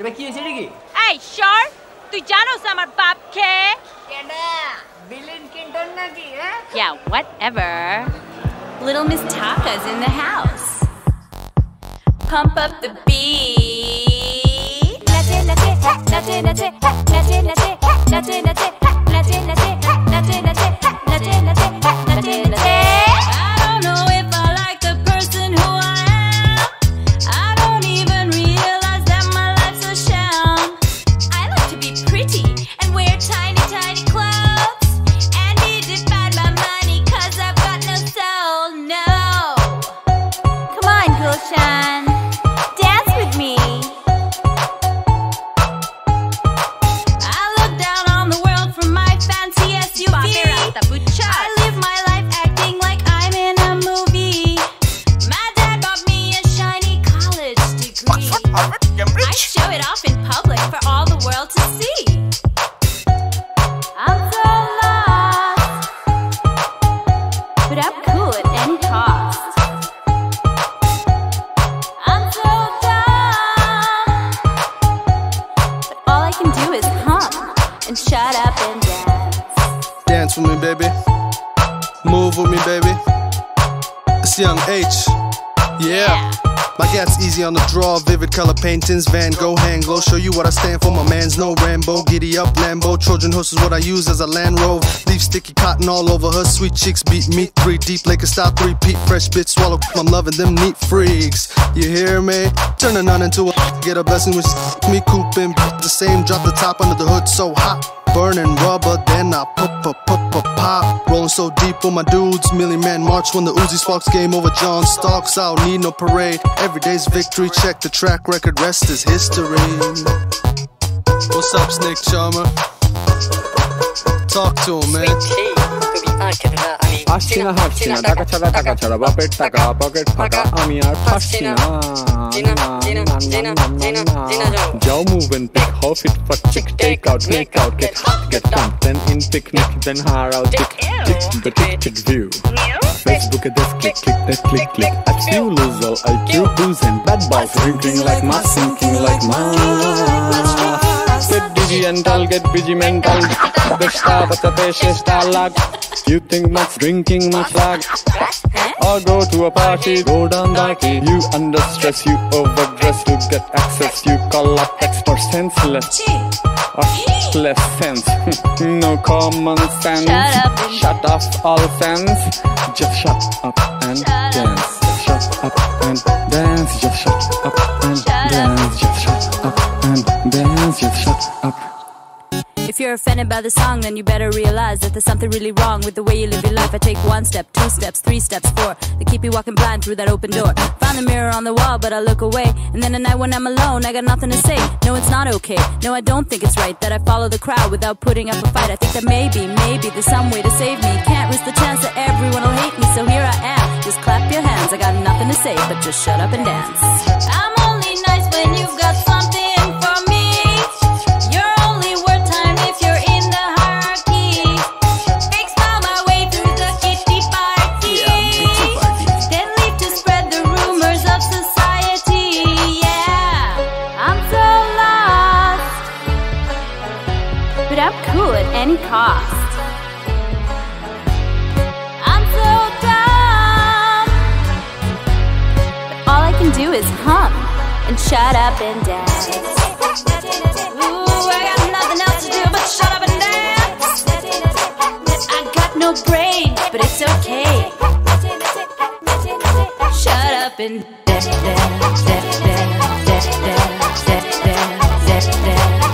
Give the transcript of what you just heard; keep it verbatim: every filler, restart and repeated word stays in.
কেডা কি হইছে কি? এই সর, তুই জানোস আমার বাপ কে? কেডা? বিলিন কিন্টন নাকি, হ্যাঁ? Yeah, whatever. Little Miss Taka's in the house. Pump up the beat. Nache, nache, nache, nache, nache, nache, nache, nache, nache, nache, nache, nache, nache, nache, nache, nache. I don't know if I like the person who I am. I don't even realize that my life's a sham. I like to be pretty and wear tiny, tiny clothes and need to find my money 'cause I've got no soul. No. Come on, Gulshan. Dance with me. I look down on the world from my fancy S U V. I live my life acting like I'm in a movie. My dad bought me a shiny college degree. I show it off in public for all the world to see. I'm so lost, but I'm cool at any cost. I'm so dumb, but all I can do is hum and shut up and dance. Dance with me, baby. Move with me, baby. It's Young H. Yeah. My gat's easy on the draw, vivid color paintings, Van Gogh, hand glow. Show you what I stand for, my man's no Rambo. Giddy up, Lambo, Trojan horse is what I use as a Land Rover. Leave sticky cotton all over her, sweet cheeks beat me. Three deep, Laker style, three peat, fresh bit swallow. I'm loving them neat freaks. You hear me? Turn a nun into a get a blessing with me, cooping the same. Drop the top under the hood, so hot. Burning rubber, then I pop, pop, pop, pop, pop. Rolling so deep with my dudes, Millie Man March when the Uzi sparks game over John Starks. I don't need no parade, every day's victory. Check the track record, rest is history. What's up, Snake Charmer? Talk to him, man. আসছি না হাসছি না টাকা ছাড়া টাকা ছাড়া বাপের টাকা পকেট ফাঁকা আমি আর ফাঁসছি না যাও move and pick how fit for chick take out make out get hot get dump then in picnic then her out tick tick the tick tick view Facebook at this click click that click click I feel lose all I do booze and bad boys drinking like my sinking like my get dizzy and I'll get busy mental besta batate shesta lag you think much drinking much lag or go to a party go down darky you under stress you overdress to get access you call up experts senseless or less sense no common sense shut up, shut off all sense just shut up and shut dance up. Shut up and dance just shut up and shut dance up. Just shut up and dance just shut up. If you're offended by the song, then you better realize that there's something really wrong with the way you live your life. I take one step, two steps, three steps, four. They keep you walking blind through that open door. Found the mirror on the wall, but I look away. And then at night when I'm alone, I got nothing to say. No, it's not okay. No, I don't think it's right that I follow the crowd without putting up a fight. I think that maybe, maybe there's some way to save me. Can't risk the chance that everyone will hate me, so here I am. Just clap your hands. I got nothing to say, but just shut up and dance. I'm only nice when you've got something for me. You're only worth time if you're in the hierarchy. Fake smile my way through the kitty party. Then leave to spread the rumors of society. Yeah, I'm so lost, but I'm cool at any cost. I'm so dumb, but all I can do is hum and shut up and dance. Ooh, I got nothing else to do but shut up and dance. I got no brain, but it's okay. Shut up and dance, dance, dance, dance, dance, dance, dance, dance.